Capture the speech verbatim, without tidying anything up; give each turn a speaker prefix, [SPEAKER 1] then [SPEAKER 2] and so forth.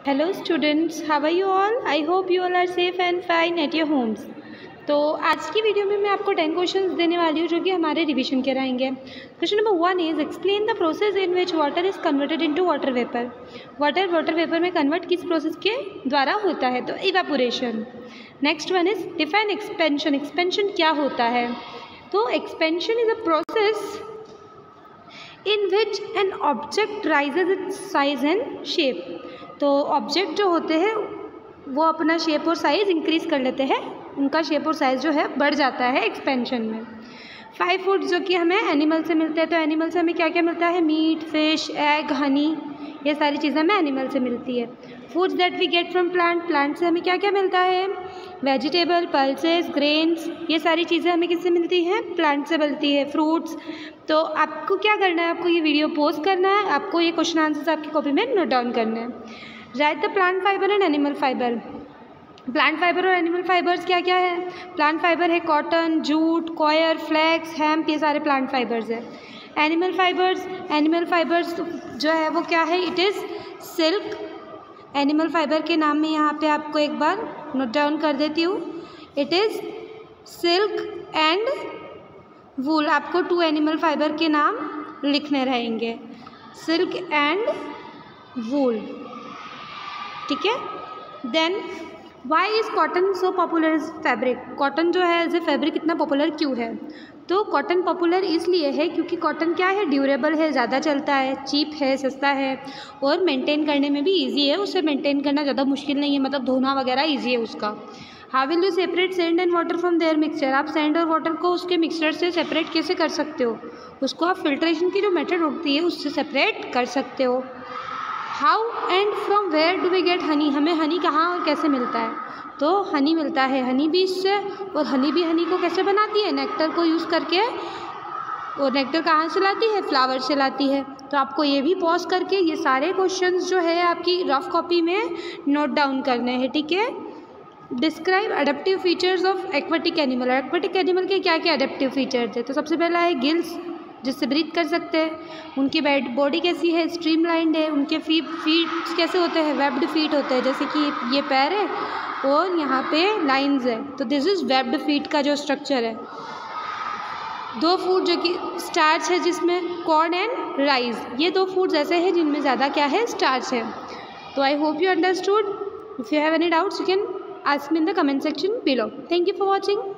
[SPEAKER 1] Hello students, how are you all? I hope you all are safe and fine at your homes. तो आज की video में मैं आपको टेन क्वेश्चंस देने वाली हूँ जो कि हमारे रिवीजन के रहेंगे। Question number one is explain the process in which water is converted into water vapour. Water water vapour में कन्वर्ट किस प्रोसेस के द्वारा होता है? तो evaporation. Next one is define expansion. Expansion क्या होता है? तो expansion is a process in which an object raises its size and shape. तो ऑब्जेक्ट जो होते हैं वो अपना शेप और साइज़ इंक्रीज़ कर लेते हैं, उनका शेप और साइज़ जो है बढ़ जाता है एक्सपेंशन में। फाइव फूड्स जो कि हमें एनिमल से मिलते हैं, तो एनिमल से हमें क्या क्या मिलता है? मीट, फिश, एग, हनी, ये सारी चीज़ें हमें एनिमल से मिलती है। Foods that we get from plant, plant से हमें क्या क्या मिलता है? वेजिटेबल, पल्सेस, ग्रेन्स, ये सारी चीज़ें हमें किससे मिलती हैं? प्लांट से मिलती है। फ्रूट्स। तो आपको क्या करना है? आपको ये वीडियो पोस्ट करना है, आपको ये क्वेश्चन आंसर्स आपकी कॉपी में नोट डाउन करना है। Write the plant fibre and animal fibre. Plant fibre और एनिमल फाइबर्स क्या क्या है? प्लांट फाइबर है cotton, jute, coir, flax, hemp, ये सारे प्लांट फाइबर्स है। एनिमल फाइबर्स, एनिमल फाइबर्स जो है वो क्या है? It is silk. Animal fibre के नाम में यहाँ पे आपको एक बार नोट डाउन कर देती हूँ। It is silk and wool. आपको टू एनिमल फाइबर के नाम लिखने रहेंगे, सिल्क एंड वूल। ठीक है। Then why is cotton so popular is fabric. Cotton जो है एज ए फैब्रिक इतना पॉपुलर क्यों है? तो कॉटन पॉपुलर इसलिए है क्योंकि कॉटन क्या है? ड्यूरेबल है, ज़्यादा चलता है, चीप है, सस्ता है और मेंटेन करने में भी इजी है। उसे मेंटेन करना ज़्यादा मुश्किल नहीं है, मतलब धोना वगैरह इजी है उसका। How will you separate sand and water from their mixture. आप सैंड और वाटर को उसके मिक्सचर से सेपरेट कैसे कर सकते हो? उसको आप फिल्ट्रेशन की जो मेथड होती है उससे सेपरेट कर सकते हो। How and from where do we get honey. हमें हनी कहाँ और कैसे मिलता है? तो हनी मिलता है हनी बीज से, और हनी भी हनी को कैसे बनाती है? नेक्टर को यूज़ करके। और नेक्टर कहाँ से लाती है? फ्लावर से लाती है। तो आपको ये भी पॉज करके ये सारे क्वेश्चंस जो है आपकी रफ कॉपी में नोट डाउन करने हैं। ठीक है। Describe adaptive features of aquatic animal. Aquatic animal के क्या क्या अडेप्टिव फीचर्स है? तो सबसे पहला है गिल्स, जिससे ब्रीथ कर सकते हैं। उनकी बॉडी कैसी है? स्ट्रीमलाइंड है। उनके फीट फीट कैसे होते हैं? वेब्ड फीट होते हैं, जैसे कि ये पैर है और यहाँ पे लाइंस है, तो दिस इज़ वेब्ड फीट का जो स्ट्रक्चर है। दो फूड जो कि स्टार्च है, जिसमें कॉर्न एंड राइस, ये दो फूड्स ऐसे हैं जिनमें ज़्यादा क्या है? स्टार्च है। तो I hope you understood. If you have any doubts you can ask me in the comment section below. Thank you for watching.